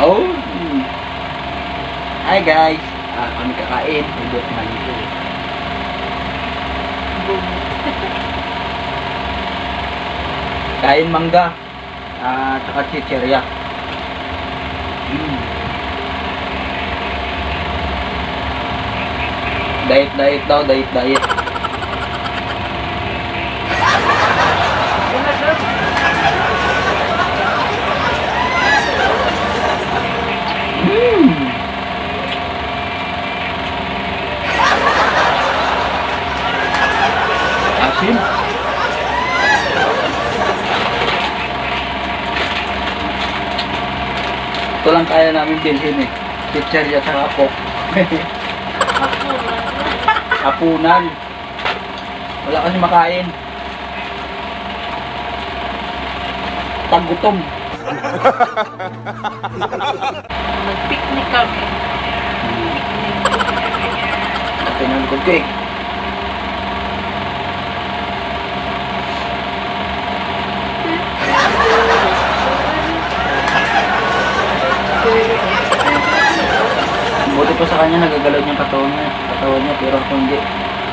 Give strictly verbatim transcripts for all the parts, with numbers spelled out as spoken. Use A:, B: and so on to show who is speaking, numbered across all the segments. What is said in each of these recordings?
A: Oh. Hi guys. Ah, kami kakain. Pindot man ito. Kain mangga. Ah, tsaka chicherya. Mm. Diet, diet daw, diet, diet. Mm. Asim. Ito lang kaya namin bilhin eh. Chicherya sa coke. Hapunan. Wala kasi makain. Tagutom.
B: Nag-picnic kami.
A: Pinangkod ko eh. Buti pa sa kanya nagagalaw niyang katawan niya, katawan niya pero ako hindi.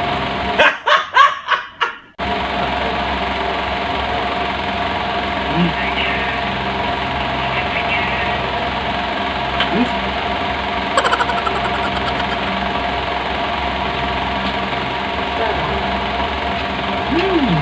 A: Hmm. Hmm. Hmm.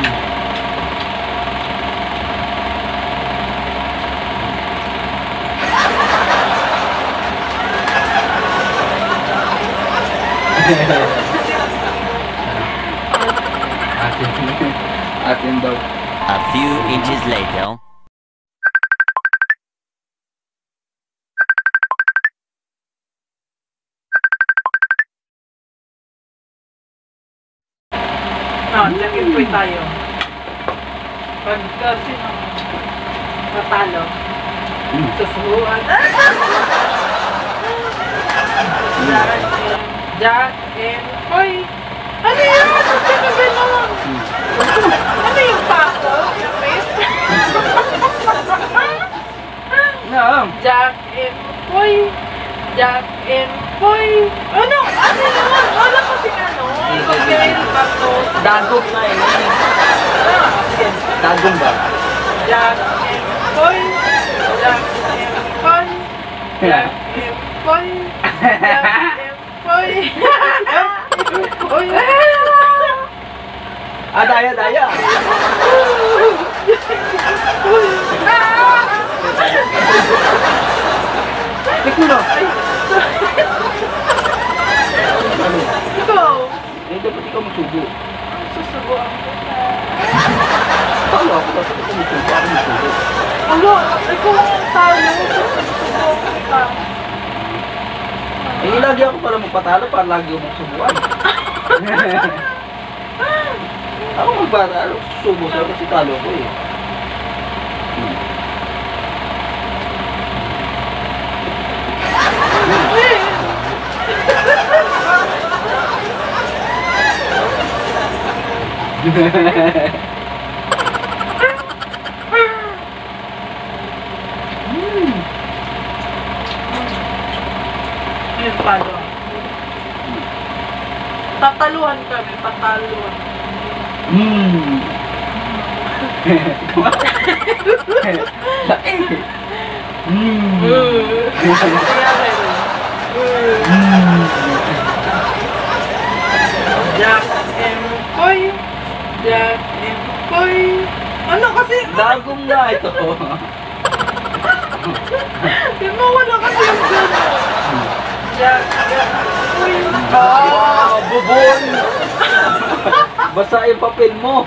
A: Atin, atin daw.
C: A few inches later.
B: Ah, nag-impoy tayo. Pag kasi nang matalo,
A: Hmm.
B: susuhuan. Jack and Jack and Poy. Ano yan? Ano ka ganon? Ano yung paso? Yung face?
A: No.
B: Jack and Poy. Jack and Poy. Ano? Ano naman? Wala kasi ano? Papel, bato.
A: Dagong na eh.
B: Ah, sige.
A: Dagong ba?
B: Jack and Poy. Jack and Poy. Jack and Poy. Jack and Poy. Poy.
A: Ah, daya, daya. Tik mo na. Ano?
B: Ikaw.
A: Eh, dapat ikaw magsubo.
B: Susubuan kita.
A: Paano ako? Dapat ikaw magsubo. Ako magsubo.
B: Ano? Ikaw ang talo. Susubuan kita.
A: Eh, lagi ako pala magpatalo para lagi ako magsubuan. Ako magpatalo. Susubo sa'yo kasi talo ko eh. Hmm. Hmm.
B: Ayun, palo. Tataluhan kami, tataluhan.
A: Hmm. Laki. Hmm.
B: Kaya rin.
A: Hmm.
B: Jack and Poy. Jack and Poy. Ano kasi?
A: Dagong nga ito.
B: Di mo wala kasi yung gano'n. Jack and Poy.
A: Ah, bubon. Basa yung papel mo.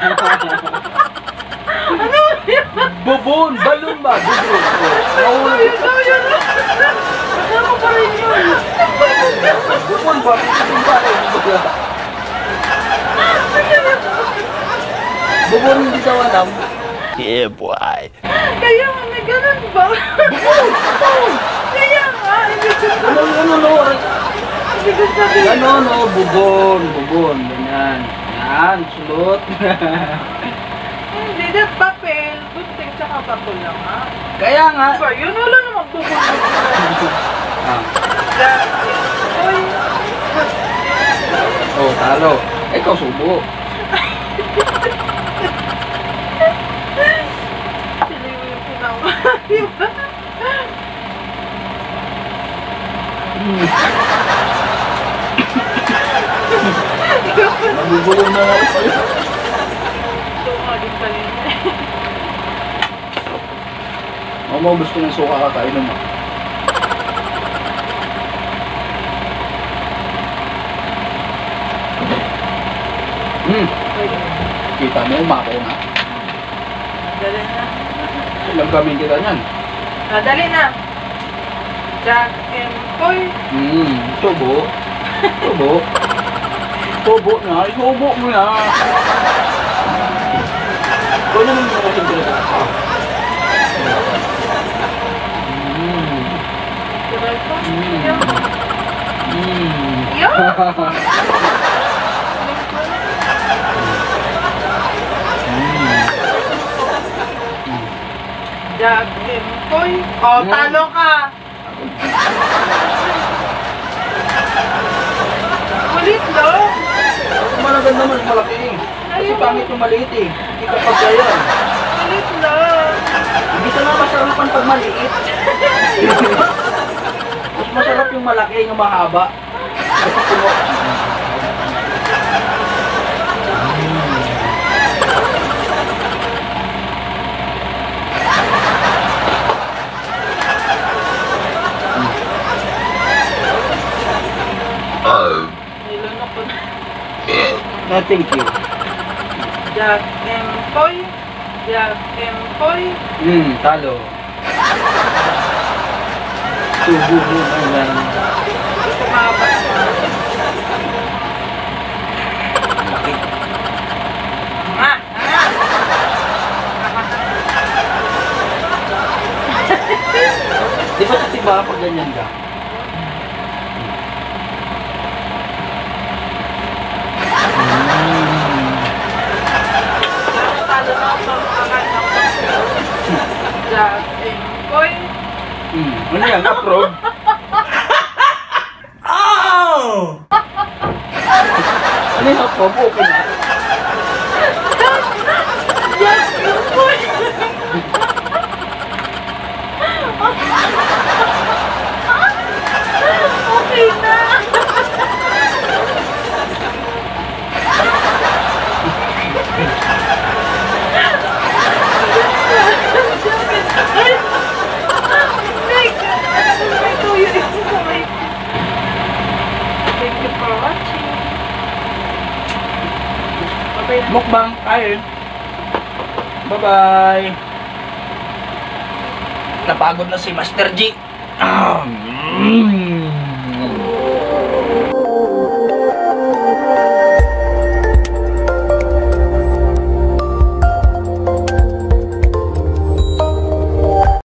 B: Ano yun?
A: Bubon, balon ba? Bubon.
B: Ano yun? Ano yun? Ano pa rin yun?
A: Bubon ba? Bubon ba? Bubon hindi daw alam.
C: Yeah, boy.
B: Kaya nga, may ganun ba? Kaya nga, hindi ko
A: Ano, ano, ano?
B: hindi ko sabihin.
A: Ano, ano? Bubon, bubon. Ganyan. Yan, sulot.
B: Hindi, that papel. Gunting tsaka bato lang ha.
A: Kaya nga,
B: Ba, yun wala namang bubulbog.
A: Ah.
B: Jack and Koy.
A: Oh, talo. Ikaw subo.
B: Sila yung pinama. Diba?
A: Nabubulong na ako pala.
B: Tumagin pa rin.
A: Ako mo gusto ng suka kakainom mo. Hmm. Kita mo, umako na.
B: Dali na.
A: Ilang kami kita niyan.
B: Ah, dali na. Jack and Koy.
A: Hmm, subo. Subo. Subo na, subo mo na. Kung naman mo kasi talaga. Hmm.
B: Tuloy ko.
A: Mm.
B: Yo.
A: Hmm.
B: Yo. Jack and Koy. Oh,
A: Mm.
B: talo ka. Ulit lang.
A: Malaganda naman malaki. Kasi pangit yung maliit eh. Hindi ka pagkayan.
B: Ulit lang.
A: Hindi ka nga masarapan pag maliit. Mas masarap yung malaki, yung mahaba. Kasi puno.
B: Nilunok ko na.
A: No, thank you.
B: Jack and Koy. Jack and Koy.
A: Hmm, talo. Subo mo na lang.
B: Kumabas na. Ah! Ah!
A: Di ba kasi ba pag ganyan ka?
B: Talo na ako sa mga ng Jack and Koy.
A: Hmm, ano yan? Approve? Ano yung approve? Okay na.
B: Jack and Koy. Okay na. Thank you for watching. Bye-bye na.
A: Mukbang, kain. Bye-bye. Napagod na si Master G. Ah, mm.